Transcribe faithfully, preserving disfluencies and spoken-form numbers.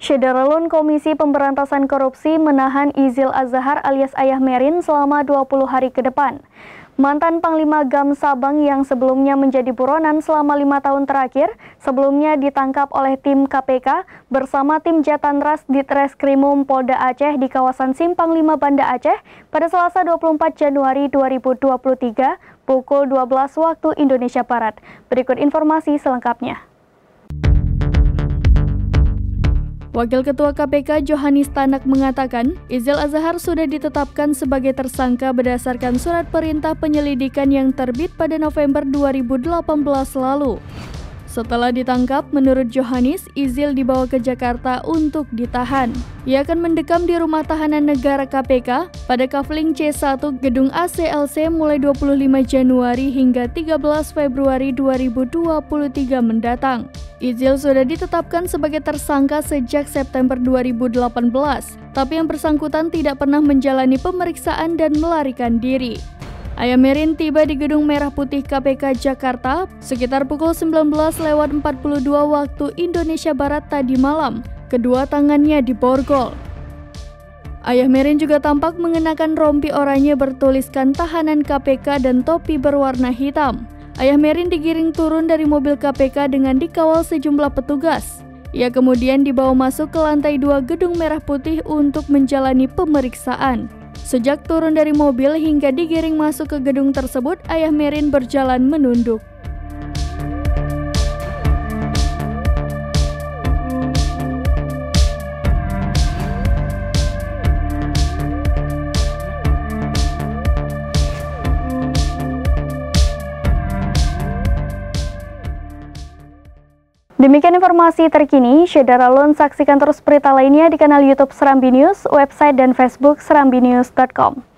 Syederalun Komisi Pemberantasan Korupsi menahan Izil Azahar alias Ayah Merin selama dua puluh hari ke depan. Mantan Panglima Gam Sabang yang sebelumnya menjadi buronan selama lima tahun terakhir, sebelumnya ditangkap oleh tim K P K bersama tim Jatanras Ditreskrimum Polda Aceh di kawasan Simpang lima Banda Aceh pada Selasa dua puluh empat Januari dua ribu dua puluh tiga pukul dua belas waktu Indonesia Barat. Berikut informasi selengkapnya. Wakil Ketua K P K Johanis Tanak mengatakan, Izil Azahar sudah ditetapkan sebagai tersangka berdasarkan surat perintah penyelidikan yang terbit pada November dua ribu delapan belas lalu. Setelah ditangkap, menurut Johanis, Izil dibawa ke Jakarta untuk ditahan. Ia akan mendekam di Rumah Tahanan Negara K P K pada Kafling C satu Gedung A C L C mulai dua puluh lima Januari hingga tiga belas Februari dua ribu dua puluh tiga mendatang. Izil sudah ditetapkan sebagai tersangka sejak September dua ribu delapan belas, tapi yang bersangkutan tidak pernah menjalani pemeriksaan dan melarikan diri. Ayah Merin tiba di Gedung Merah Putih K P K Jakarta sekitar pukul sembilan belas lewat empat puluh dua waktu Indonesia Barat tadi malam. Kedua tangannya diborgol. Ayah Merin juga tampak mengenakan rompi oranye bertuliskan tahanan K P K dan topi berwarna hitam. Ayah Merin digiring turun dari mobil K P K dengan dikawal sejumlah petugas. Ia kemudian dibawa masuk ke lantai dua Gedung Merah Putih untuk menjalani pemeriksaan. Sejak turun dari mobil hingga digiring masuk ke gedung tersebut, Ayah Merin berjalan menunduk. Demikian informasi terkini, Syederalun saksikan terus berita lainnya di kanal YouTube Serambi News, website dan Facebook serambi news dot com.